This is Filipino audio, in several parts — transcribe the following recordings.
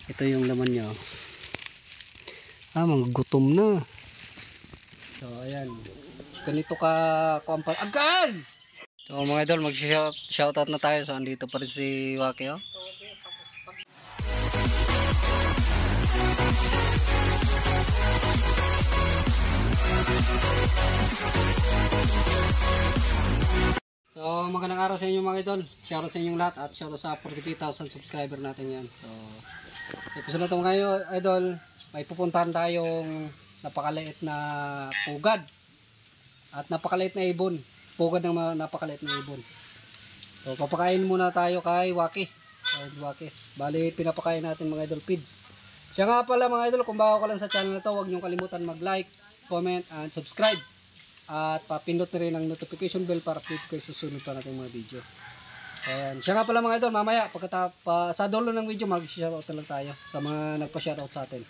Ito yung laman niya. Mga gutom na. So ayan. Ganito ka kumpal. Agan! So mga idol, mag-shoutout na tayo. So andito pa rin si Waki, oh. So magandang araw sa inyo mga idol. Shoutout sa inyong lahat at shoutout sa 43,000 subscriber natin yan. So episode na ito mga idol, may pupuntahan tayong napakaliit na pugad at napakaliit na ibon. Pugad ng napakaliit na ibon. So papakain muna tayo kay Waki. Waki. Bali pinapakain natin mga idol feeds. Siya nga pala mga idol, kung bago ka lang sa channel na to, huwag niyong kalimutan mag-like, comment and subscribe. At papindot na rin ang notification bell para update ko sa susunod pa natin mga video. Ayan. Siya nga pala mga idol, mamaya sa dulo ng video mag-shoutout na lang tayo sa mga nagpa-shoutout sa atin.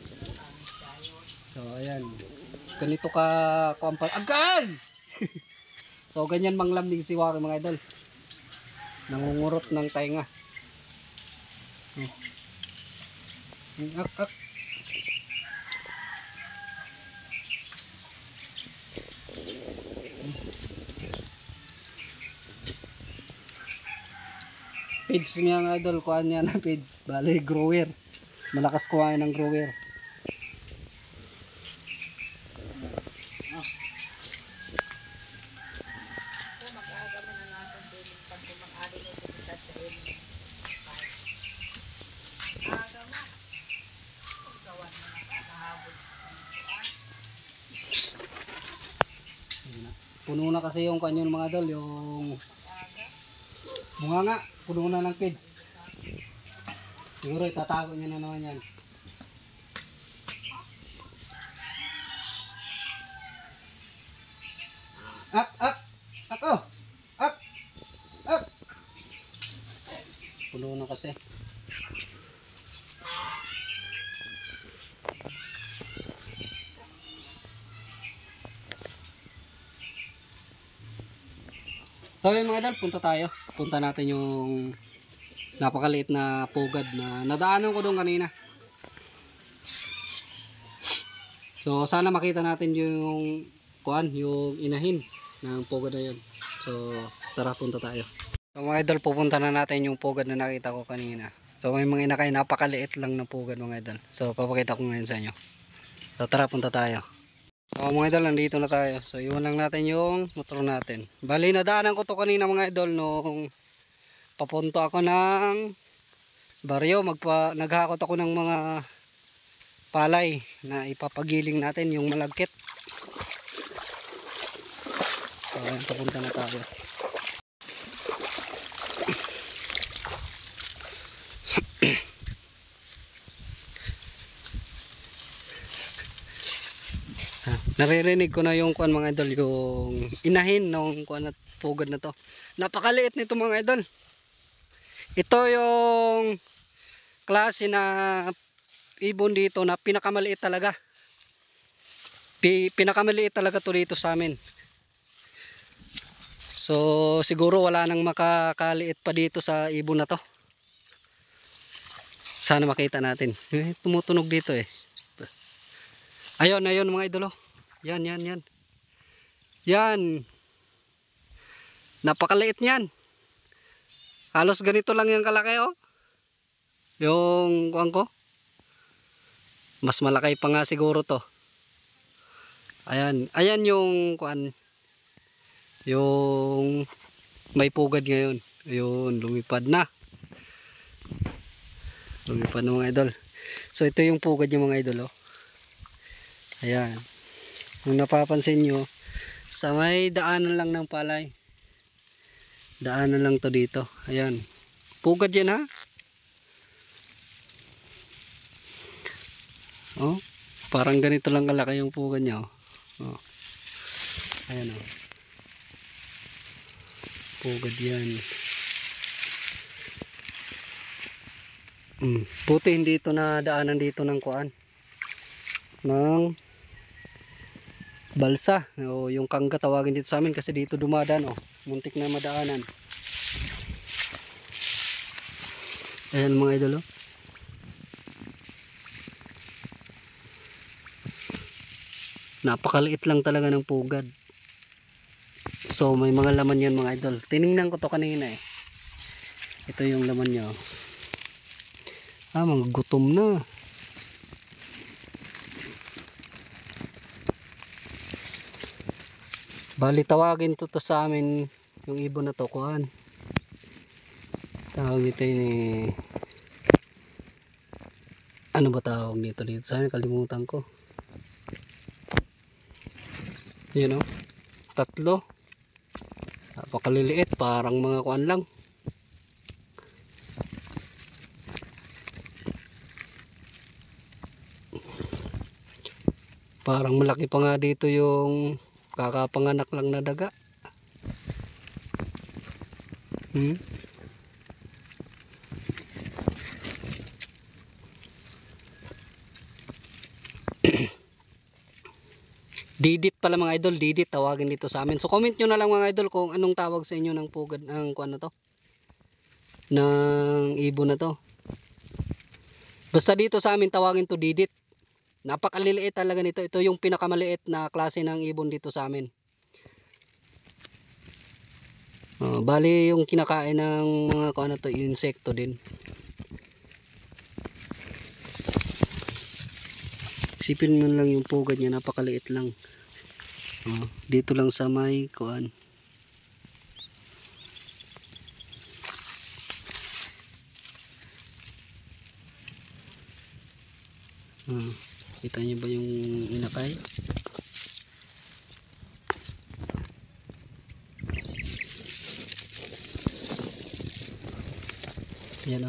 So ayan. Ganito ka kumpal. Agan! So ganyan manglambing si Waki mga idol. Nangungurot ng tainga. Ak. Feeds niya nga idol, kuhaan niya ng feeds. Bali, grower. Malakas kuhaan ng grower. Puno na kasi yung kanyon mga idol, yung bunganga, puno na ng feeds. Siguro itatago niya na naman yan. Ako! Puno na kasi. So yun mga idol, punta tayo. Punta natin yung napakaliit na pugad na nadaanan ko doon kanina. So sana makita natin yung yung inahin ng pugad na yun. So tara, punta tayo. So mga idol, pupunta na natin yung pugad na nakita ko kanina. So may mga inakay, napakaliit lang na pugad mga idol. So papakita ko ngayon sa inyo. So tara, punta tayo. So mga idol, nandito na tayo. So iwan lang natin yung motor natin. Bali nadaanan ko to kanina mga idol nung papunto ako ng baryo. Naghakot ako ng mga palay na ipapagiling natin yung malagkit. So ayan, papunta na tayo. Naririnig ko na yung mga idol, yung inahin ng at pugad na to. Napakaliit nito mga idol. Ito yung klase na ibon dito na pinakamaliit talaga. Pinakamaliit talaga to dito sa amin. So siguro wala nang makakaliit pa dito sa ibon na to. Sana makita natin. Tumutunog dito eh. Ayun mga idol. Yan. Yan. Napakaliit niyan. Halos ganito lang yung kalaki, oh. Yung kuwan ko. Mas malaki pa nga siguro to. Ayan yung kuwan. Yung may pugad ngayon. Ayun, lumipad na. Lumipad na mga idol. So ito yung pugad yung mga idol, oh. Ayan. Kung napapansin nyo, sa may daanan lang ng palay. Daanan lang to dito. Ayan. Pugad yan, ha. Oh, parang ganito lang kalaki yung pugad niya, oh. Oh. Ayan, oh. Pugad yan. Buti hindi ito na daanan dito ng kuan. Ng balsa o yung kangga tawagin dito sa amin, kasi dito dumadaan, oh, muntik na madaanan. Ayan mga idol, oh. Napakaliit lang talaga ng pugad. So may mga laman yan mga idol. Tiningnan ko to kanina eh. Ito yung laman niya. Mga gutom na. Bali tawagin to sa amin yung ibon na to kuhan. Tawag ito ni ano ba tawag nito dito? Sa amin kalimutan ko. Yun o. 3. Napakaliliit. Parang mga kuan lang. Parang malaki pa nga dito yung kakapanganak lang na daga. Didit pala mga idol, didit tawagin dito sa amin. So comment nyo na lang mga idol kung anong tawag sa inyo ng pugad ng kuan na to. Ng ibon na to. Basta dito sa amin tawagin to didit. Napakaliliit talaga nito. Ito yung pinakamaliit na klase ng ibon dito sa amin. Bali yung kinakain ng mga kuan na to, insekto din. Isipin mo lang yung pugad niya, napakaliit lang. Dito lang sa may kuan. Kita niyo ba yung inakay? Yan o.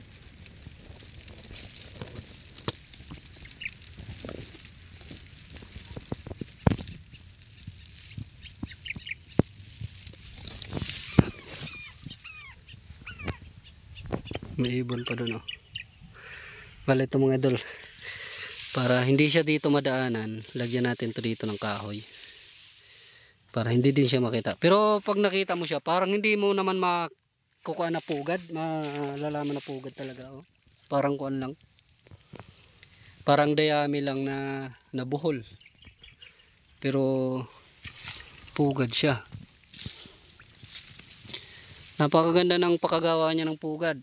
May ibon pa doon o. Bale ito mga idol. Para hindi siya dito madaanan, lagyan natin to dito ng kahoy. Para hindi din siya makita. Pero pag nakita mo siya, parang hindi mo naman makukuha na pugad. Malalaman na pugad talaga o. Parang kuan lang. Parang dayami lang na nabuhol. Pero pugad siya. Napakaganda ng pakagawa niya ng pugad.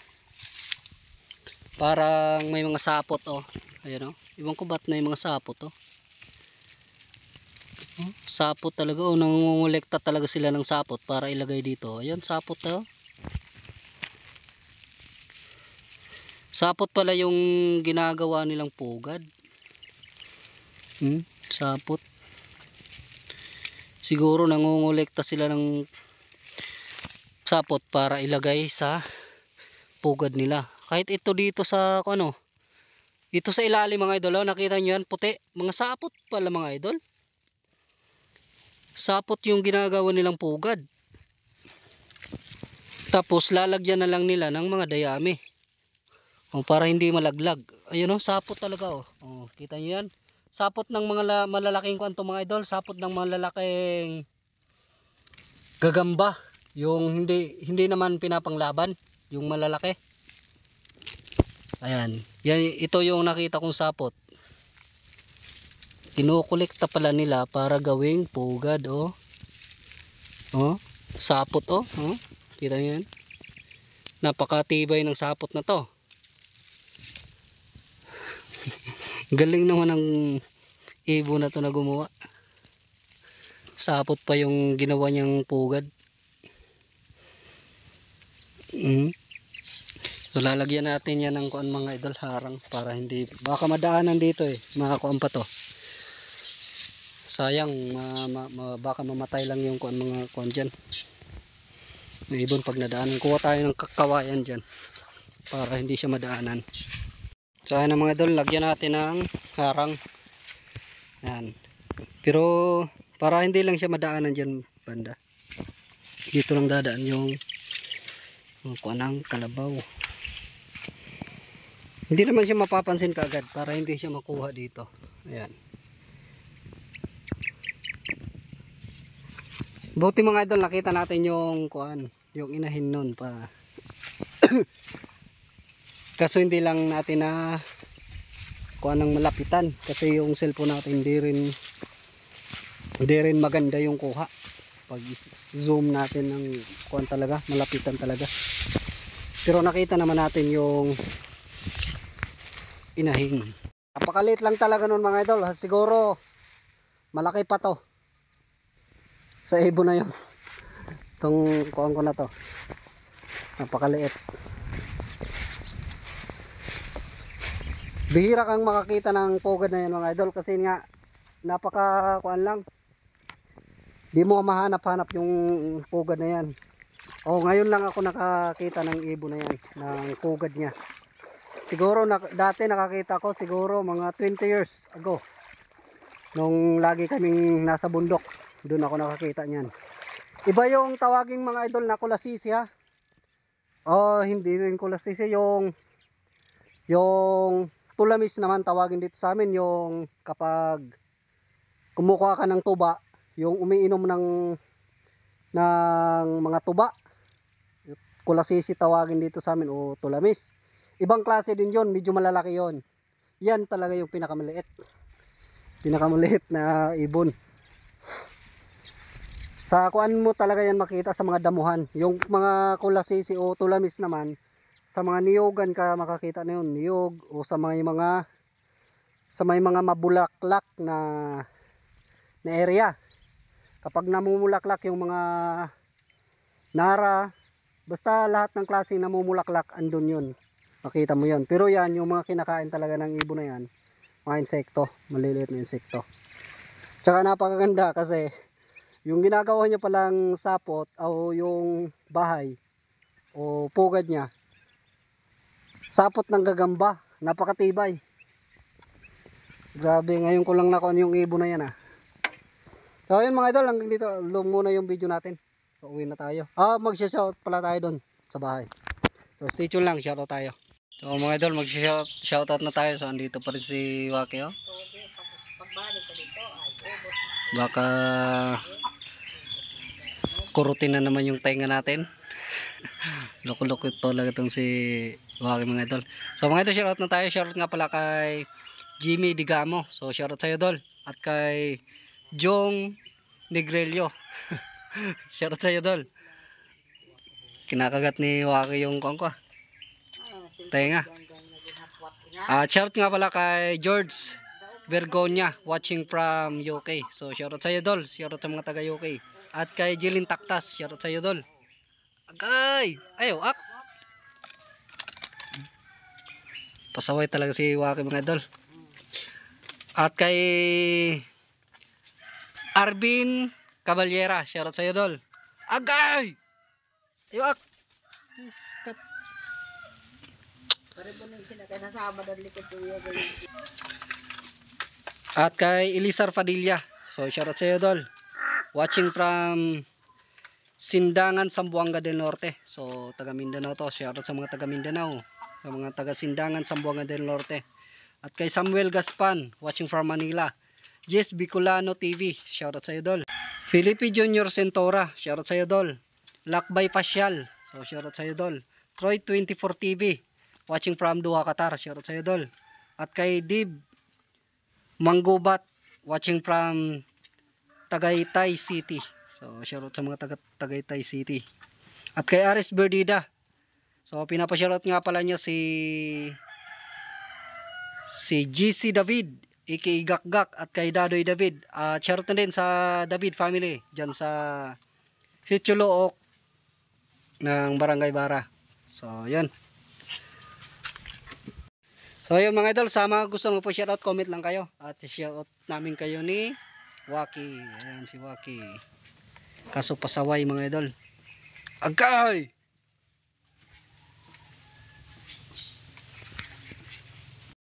Parang may mga sapot oh. Ayan oh. Ibang ko ba't may mga sapot oh. Sapot talaga oh. Nangungulekta talaga sila ng sapot para ilagay dito. Ayan sapot oh. Sapot pala yung ginagawa nilang pugad. Sapot. Siguro nangungulekta sila ng sapot para ilagay sa pugad nila. Kahit ito dito sa ano, dito sa ilalim mga idol, nakita nyo yan puti, mga sapot pala mga idol. Sapot yung ginagawa nilang pugad. Tapos lalagyan na lang nila ng mga dayami para hindi malaglag. Ayun sapot talaga oh. Kita nyo yan, sapot ng mga malalaking kwanto mga idol, sapot ng mga malalaking gagamba, yung hindi naman pinapanglaban, yung malalaki. Ayan, ito yung nakita kong sapot. Kinukolekta pala nila para gawing pugad oh. Sapot oh. Kita niyo yan? Napakatibay ng sapot na to. Galing naman ng ibon na to na gumawa. Sapot pa yung ginawa niyang pugad. So lalagyan natin yan ng kuan mga idol, harang para hindi, baka madaanan dito makakuan pa to. Sayang baka mamatay lang yung kuan mga kuan dyan. Yung ibon pag nadaanan, kuha tayo ng kawayan dyan para hindi siya madaanan. So ayan mga idol, lagyan natin ng harang. Ayan. Pero para hindi lang siya madaanan dyan banda, dito lang dadaan yung kuan ng kalabaw. Hindi naman siya mapapansin kaagad para hindi siya makuha dito. Ayan. Buti mga idol, nakita natin yung kuan, yung inahin nun pa. Kaso hindi lang natin na kuan ng malapitan kasi yung cellphone natin hindi rin Hindi rin maganda yung kuha. Pag zoom natin ng kuhan talaga, malapitan talaga. Pero nakita naman natin yung inahing. Napakaliit lang talaga nun mga idol. Siguro malaki pa to. Sa ibon na yun. Itong kuhan ko na to. Napakaliit. Bihira kang makakita ng pugad na yan mga idol. Kasi nga napaka kuhan lang. Di mo mahanap-hanap yung pugad na yan. Ngayon lang ako nakakita ng ibon na yan, ng pugad niya. Siguro dati nakakita ko siguro mga 20 years ago. Nung lagi kaming nasa bundok, doon ako nakakita niyan. Iba yung tawaging mga idol na kulasisi ha. Hindi rin kulasisi, yung tulamis naman tawagin dito sa amin, yung kapag kumukuha ka ng tuba, yung umiinom ng mga tuba, kulasisi tawagin dito sa amin, o tulamis. Ibang klase din yon, medyo malalaki yon. Yan talaga yung pinakamaliit na ibon. Sa kuan mo talaga yan makita sa mga damuhan. Yung mga kulasisi o tulamis naman, sa mga niyogan ka makakita na yun, niyog, o sa may mga mabulaklak na area. Kapag namumulaklak yung mga nara, basta lahat ng klaseng namumulaklak, andun yun. Makita mo yun. Pero yan, yung mga kinakain talaga ng ibon na yan, mga insekto, maliliit na insekto. Tsaka napakaganda kasi yung ginagawa niya palang sapot o yung bahay o pugad niya, sapot ng gagamba, napakatibay. Grabe, ngayon ko lang nakuha yung ibon na yan ah. So yun mga idol, hanggang dito lang muna yung video natin. So uwi na tayo. Mag-shoutout pala tayo doon sa bahay. So stay tuned lang, shoutout tayo. So mga idol, mag-shoutout na tayo. So andito pa rin si Waki oh. Baka kurutin na naman yung tenga natin. Loko-loko talaga itong si Waki mga idol. So mga idol, shoutout na tayo. Shoutout nga pala kay Jimmy Digamo. So shoutout sa'yo dol. At kay Jong Negrelio. Shoutout sa'yo dol. Kinakagat ni Waki yung kongko. Tenga. Shoutout nga pala kay George Vergonia, watching from UK. So shoutout sa'yo dol. Shoutout sa mga taga UK. At kay Jilin Taktas, shoutout sa'yo dol. Agay! Ayaw, ak! Pasaway talaga si Waki mga idol. At kay Arvin Caballera, shoutout sa'yo dol. Agay! Ayaw, ak! At kay Elisar Padilla, so shoutout sa'yo dol. Watching from Sindangan, Zamboanga del Norte. So taga Mindanao to. Shoutout sa mga taga Mindanao, sa mga taga Sindangan, Zamboanga del Norte. At kay Samuel Gaspan, watching from Manila. Jess Bicolano TV, shoutout sa iyo dol. Felipe Junior Centora, shoutout sa iyo dol. Lakbay Pasyal, so shoutout sa iyo dol. Troy 24 TV, watching from Doha, Qatar, shoutout sa iyo dol. At kay Dib Manggubat, watching from Tagaytay City. So shoutout sa mga taga Tagaytay City. At kay Aris Berdida, so pinapa-shoutout nga pala niya si GC David aka Gakgak, at kay Dadoy David. Shoutout na din sa David family dyan sa Sitio Look ng Barangay Bara. So yun. So yun mga idol, sa mga gusto mo po shoutout, comment lang kayo at shoutout namin kayo ni Waki. Ayan si Waki. Kaso pasaway mga idol. Agay!